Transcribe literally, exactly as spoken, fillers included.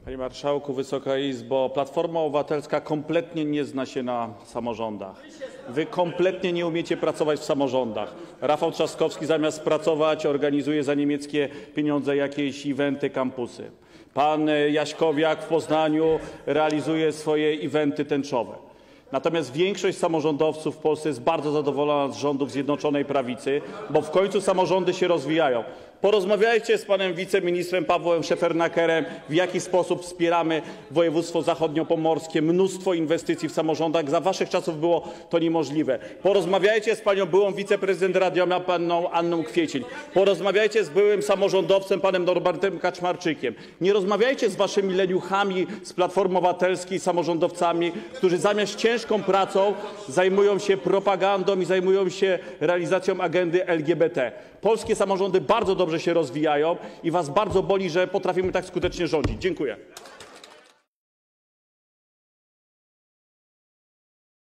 Panie Marszałku, Wysoka Izbo! Platforma Obywatelska kompletnie nie zna się na samorządach. Wy kompletnie nie umiecie pracować w samorządach. Rafał Trzaskowski zamiast pracować organizuje za niemieckie pieniądze jakieś eventy, kampusy. Pan Jaśkowiak w Poznaniu realizuje swoje eventy tęczowe. Natomiast większość samorządowców w Polsce jest bardzo zadowolona z rządów Zjednoczonej Prawicy, bo w końcu samorządy się rozwijają. Porozmawiajcie z panem wiceministrem Pawłem Szefernakerem, w jaki sposób wspieramy województwo zachodniopomorskie, mnóstwo inwestycji w samorządach. Za waszych czasów było to niemożliwe. Porozmawiajcie z panią byłą wiceprezydent Radomia, panną Anną Kwiecień. Porozmawiajcie z byłym samorządowcem, panem Norbertem Kaczmarczykiem. Nie rozmawiajcie z waszymi leniuchami z Platformy Obywatelskiej, samorządowcami, którzy zamiast ciężką pracą zajmują się propagandą i zajmują się realizacją agendy L G B T. Polskie samorządy bardzo dobrze się rozwijają i was bardzo boli, że potrafimy tak skutecznie rządzić. Dziękuję.